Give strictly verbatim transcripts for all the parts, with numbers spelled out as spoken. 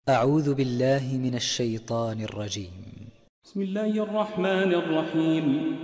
أعوذ بالله من الشيطان الرجيم. بسم الله الرحمن الرحيم.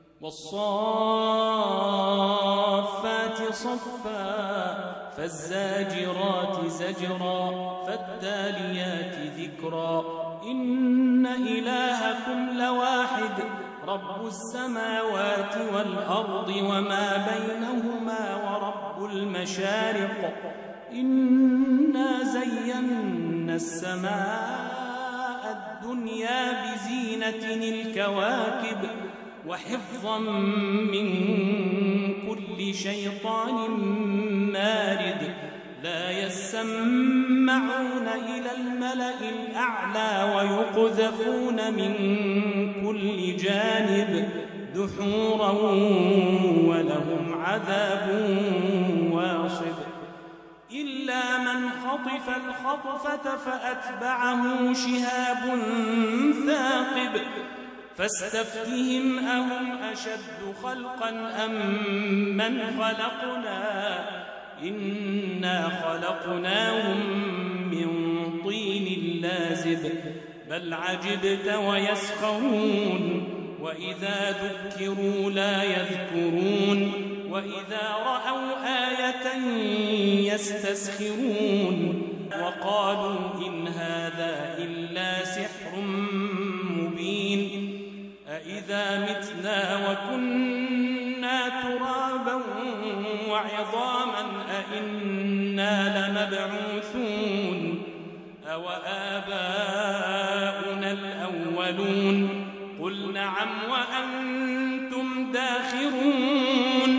والصافات صفا فالزاجرات زجرا فالتاليات ذكرا إن إلهكم لواحد رب السماوات والأرض وما بينهما ورب المشارق إنا زينا السماء الدنيا بزينة الكواكب وحفظا من كل شيطان مارد لا يسمعون إلى الملأ الأعلى ويقذفون من كل جانب دحورا ولهم عذاب واصب إلا من خطف الخطفة فأتبعه شهاب ثاقب فاستفتهم أهم أشد خلقا أم من خلقنا إنا خلقناهم من طين لازب بل عجبت ويسخرون وإذا ذكروا لا يذكرون وإذا رأوا آية يستسخرون وقالوا إن هذا إلا سحر مبين أإذا متنا وكنا ترابا وعظاما أإنا لمبعوثون أوآباؤنا الأولون قل نعم وأنتم داخرون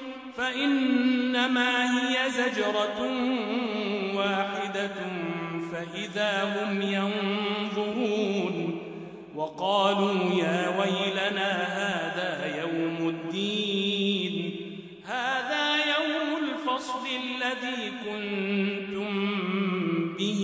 فإنما هي زجرة واحدة فإذا هم ينظرون وقالوا يا ويلنا هذا يوم الدين هذا يوم الفصل الذي كنتم به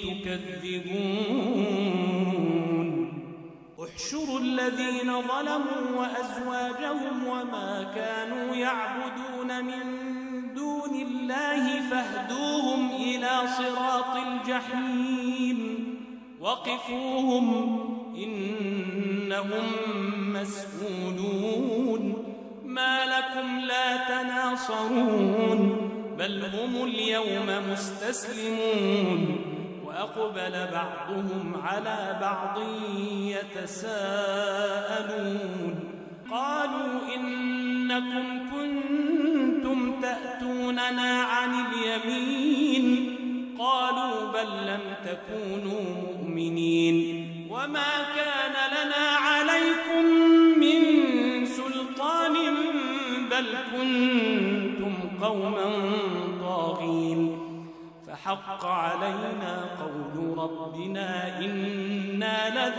تكذبون احشروا الذين ظلموا وأزواجهم وما كانوا يعبدون من دون الله فاهدوهم إلى صراط الجحيم وقفوهم إنهم مسؤولون ما لكم لا تناصرون بل هم اليوم مستسلمون وأقبل بعضهم على بعض يتساءلون قالوا إنكم كنتم تأتوننا عن اليمين قالوا بل لم تكونوا مؤمنين وما كان لنا عليكم من سلطان بل كنتم قوما طاغين فحق علينا قول ربنا إنا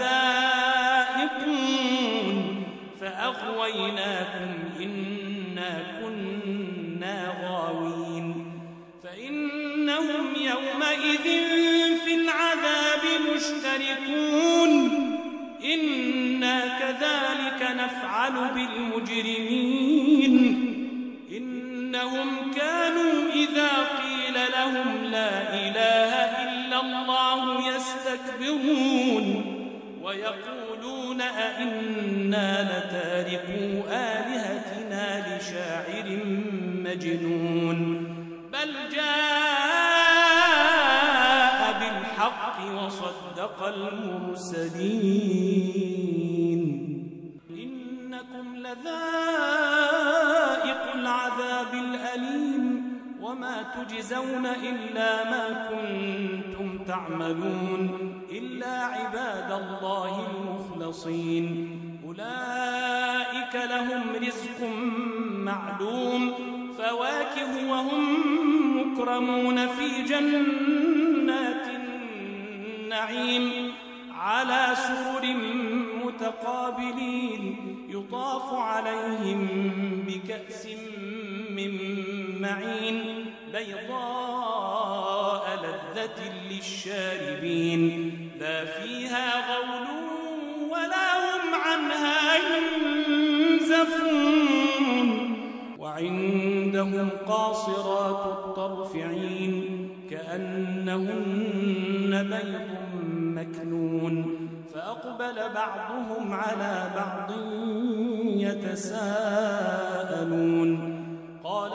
لذائقون فأغويناكم إنا كنا غاوين فإنهم يومئذ في العذاب مشتركون إنا كذلك نفعل بالمجرمين إنهم كانوا إذا قيل لهم لا إله إلا الله يستكبرون ويقولون أئنا لتاركو آلهتنا لشاعر مجنون بل جاء بالحق وصدق المرسلين إنكم لذائق العذاب الأليم وما تجزون إلا ما كنتم تعملون إلا عباد الله المخلصين أولئك لهم رزق معلوم فواكه وهم مكرمون في جنات النعيم على سرر متقابلين يطاف عليهم بكأس من معين بيضاء لذة للشاربين لا فيها غول ولا هم عنها ينزفون وعندهم قاصرات الطرف عين كأنهن بيض مكنون فأقبل بعضهم على بعض يتساءلون قال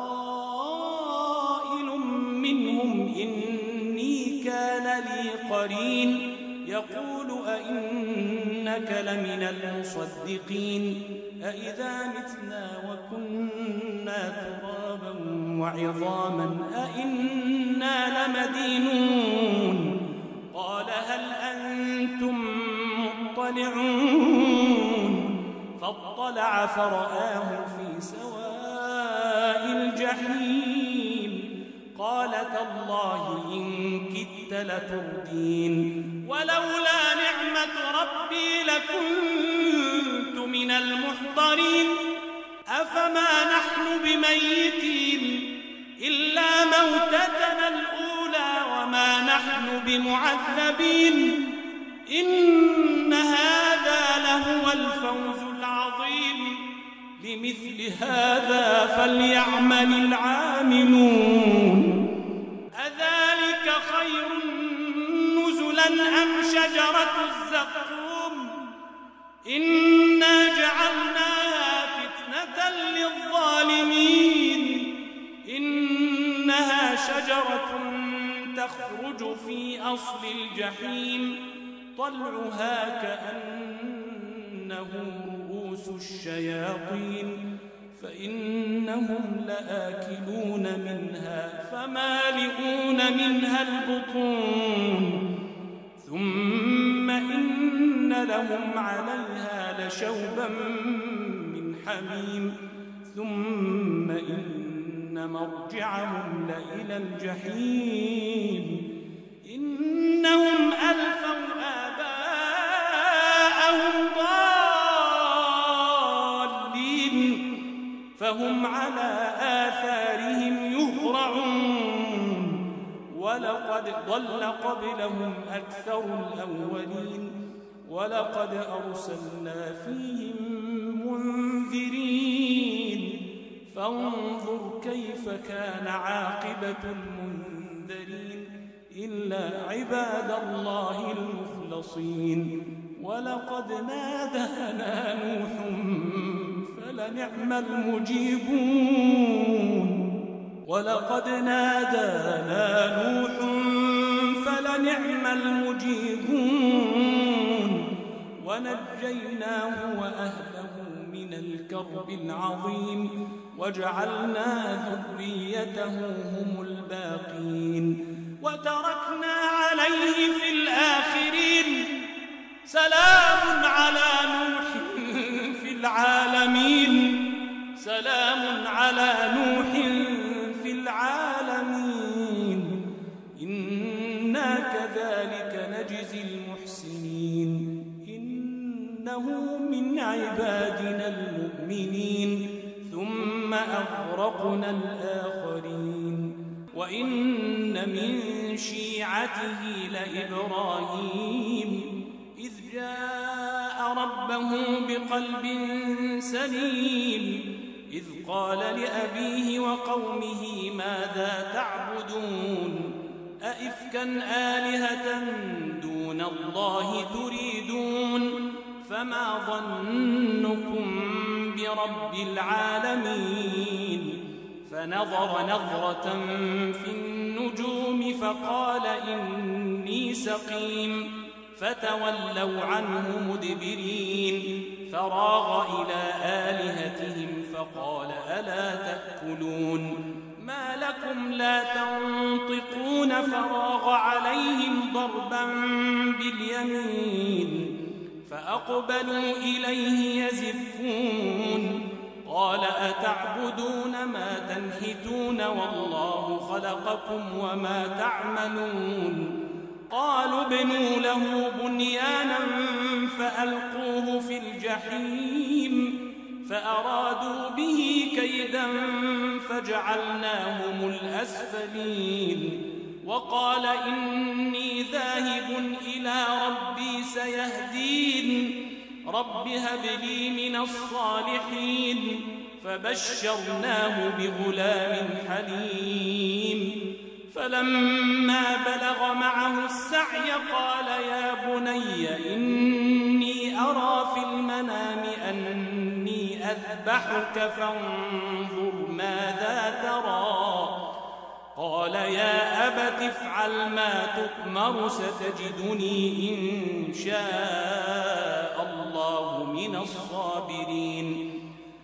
قائل منهم إني كان لي قرين يقول أئنك لمن المصدقين أئذا متنا وكنا ترابا وعظاما أئنا لمدينون قال هل أنتم مطلعون فاطلع فرآه في سواء الجحيم قال تالله إن كدت لتردين ولولا نعمة ربي لكنت من المحضرين أفما نحن بميتين إلا موتتنا الأولى وما نحن بمعذبين إن هذا لهو الفوز العظيم لمثل هذا فليعمل العاملون أذلك خير نزلا أم شجرة الزقوم إنا جعلناها فتنة للظالمين إنها شجرة تخرج في أصل الجحيم طلعها كأنه رؤوس الشياطين فإنهم لآكلون منها فمالئون منها البطون ثم إن لهم عليها لشوبا من حميم ثم إن مرجعهم لإلى الجحيم إنهم ألفوا آباءهم ضالين فهم على آثارهم يهرعون ولقد ضل قبلهم أكثر الأولين ولقد أرسلنا فيهم منذرين فانظر كيف كان عاقبة المنذرين إلا عباد الله المخلصين ولقد نادانا نوح فلنعم المجيبون ولقد نادانا نوح فلنعم المجيبون ونجيناه وأهله من الكرب العظيم وجعلنا ذريته هم الباقين وتركنا عليه في الآخرين سلام على نوح في العالمين سلام على نوح في العالمين إنا كذلك نجزي المحسنين إنه من عبادنا المؤمنين ثم أغرقنا الآخرين وإن من شيعته لإبراهيم إذ جاء ربه بقلب سليم إذ قال لأبيه وقومه ماذا تعبدون أئفكا آلهة دون الله تريدون فما ظنكم برب العالمين فنظر نظرة في النجوم فقال إني سقيم فتولوا عنه مدبرين فراغ إلى آلهتهم فقال ألا تأكلون ما لكم لا تنطقون فراغ عليهم ضربا باليمين فأقبلوا إليه يزفون قال أتعبدون ما تنحتون والله خلقكم وما تعملون قالوا ابنوا له بنيانا فألقوه في الجحيم فأرادوا به كيدا فجعلناهم الأسفلين وقال إني ذاهب إلى ربي سيهدين رب هب لي من الصالحين فبشرناه بغلام حليم فلما بلغ معه السعي قال يا بني إني أرى في المنام أني أذبحك فانظر ماذا ترى. قال يا أبت افعل ما تؤمر ستجدني إن شاء الله من الصابرين.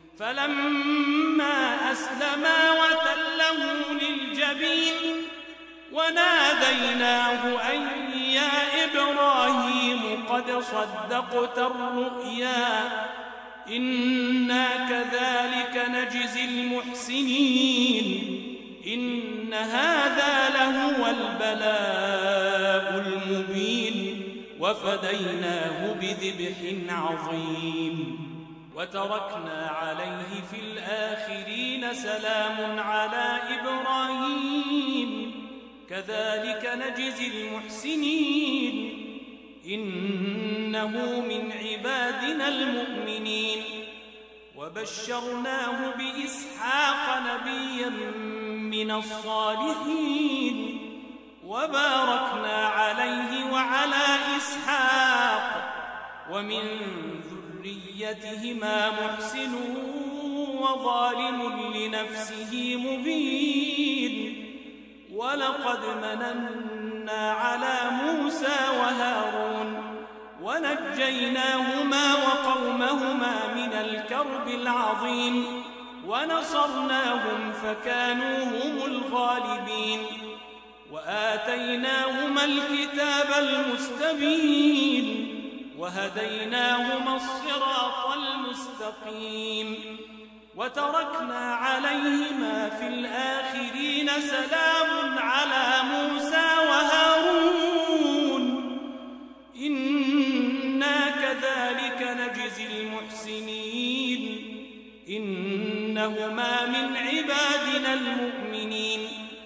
فلما أسلما وتله للجبين وناديناه أن يا إبراهيم قد صدقت الرؤيا إنا كذلك نجزي المحسنين إن هذا لهو البلاء المبين وفديناه بذبح عظيم وتركنا عليه في الآخرين سلام على إبراهيم كذلك نجزي المحسنين إنه من عبادنا المؤمنين وبشرناه بإسحاق نبيا من الصالحين وباركنا عليه وعلى إسحاق ومن ذريتهما محسن وظالم لنفسه مبين ولقد مننا على موسى وهارون ونجيناهما وقومهما من الكرب العظيم ونصرناهم فكانوا هم الغالبين وآتيناهما الكتاب المستبين وهديناهما الصراط المستقيم وتركنا عليهما في الآخرين سلام على موسى وهارون إنا كذلك نجزي المحسنين إنهما من عبادنا المؤمنين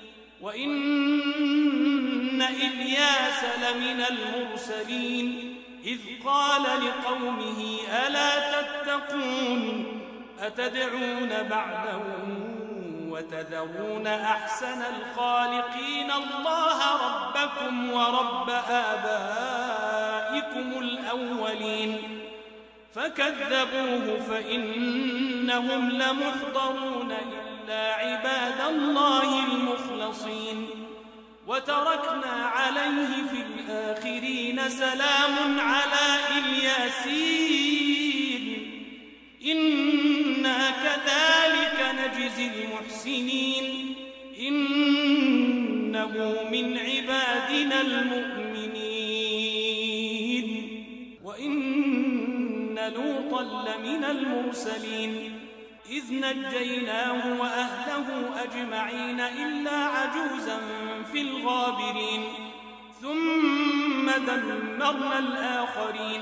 وإن إلياس لمن المرسلين إذ قال لقومه ألا تتقون أتدعون بعدا وتذرون أحسن الخالقين الله ربكم ورب آبائكم الأولين فكذبوه فإنهم لمحضرون إلا عباد الله المخلصين وتركنا عليه في الآخرين سلام على الياسين إنا كذلك نجزي المحسنين إنه من عبادنا المؤمنين وإن لوطا لمن المرسلين إذ نجيناه وأهله أجمعين إلا عجوزا في الغابرين ثم دمرنا الآخرين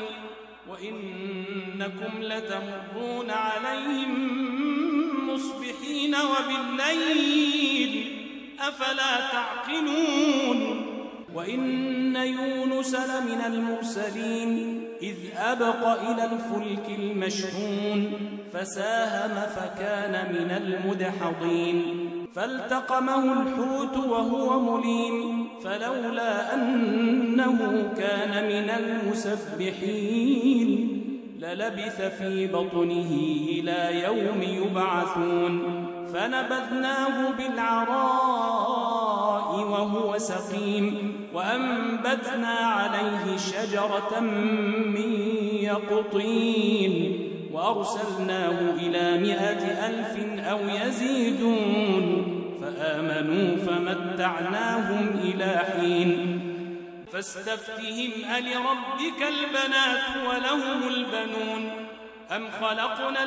وإنكم لتمرون عليهم مصبحين وبالليل أفلا تعقلون وإن يونس لمن المرسلين إذ أبق إلى الفلك المشحون فساهم فكان من المدحضين فالتقمه الحوت وهو مليم فلولا أنه كان من المسبحين للبث في بطنه إلى يوم يبعثون فنبذناه بالعراء وهو سقيم وأنبتنا عليه شجرة من يقطين وأرسلناه إلى مائة ألف أو يزيدون فآمنوا فمتعناهم إلى حين فاستفتهم ألربك البنات ولهم البنون أم خلقنا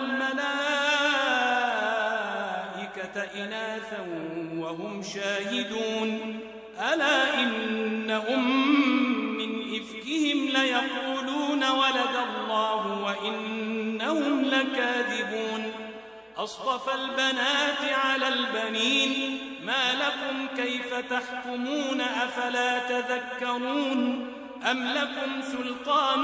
الملائكة إناثا وهم شاهدون ألا إنهم من إفكهم ليقولون ولد الله وإنهم لكاذبون أصطفى البنات على البنين ما لكم كيف تحكمون أفلا تذكرون أم لكم سلطان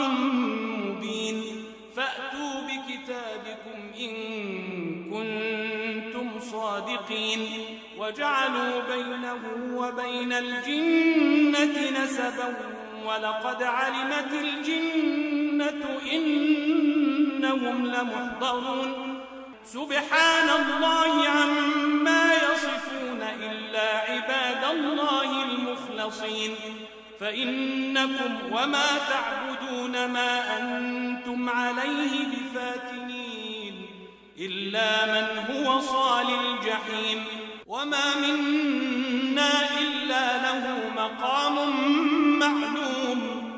مبين فأتوا بكتابكم إن كنتم صادقين وجعلوا بينه وبين الجنة نسبا ولقد علمت الجنة إنهم لمحضرون سبحان الله عما يصفون إلا عباد الله المخلصين فإنكم وما تعبدون ما أنتم عليه بفاتنين إلا من هو صال الجحيم وما منا إلا له مقام معلوم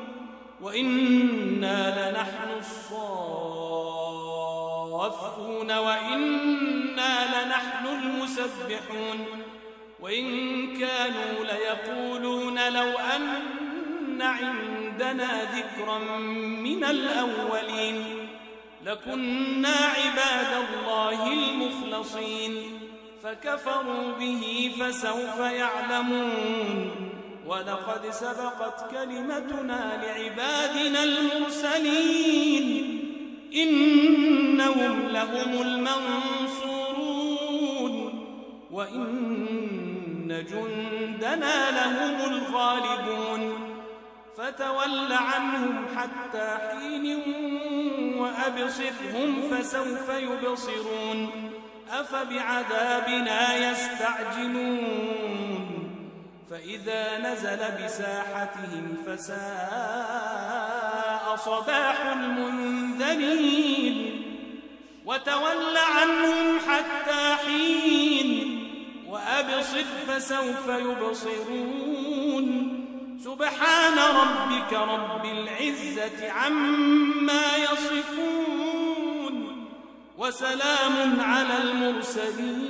وإنا لنحن الصافون وإنا لنحن المسبحون وإن كانوا ليقولون لو أن عندنا ذكرا من الأولين لكنا عباد الله المخلصين فكفروا به فسوف يعلمون ولقد سبقت كلمتنا لعبادنا المرسلين إنهم لهم المنصورون وإن جندنا لهم الغالبون فتول عنهم حتى حين وأبصرهم فسوف يبصرون أفبعذابنا يستعجلون فإذا نزل بساحتهم فساء صباح المنذرين وتول عنهم حتى حين وأبصر فسوف يبصرون سبحان ربك رب العزة عما يصفون وسلام على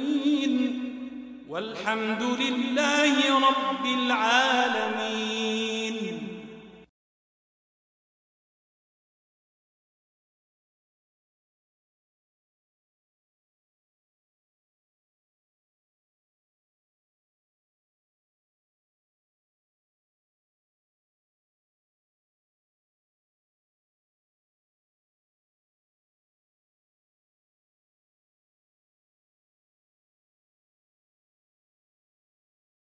المرسلين والحمد لله رب العالمين.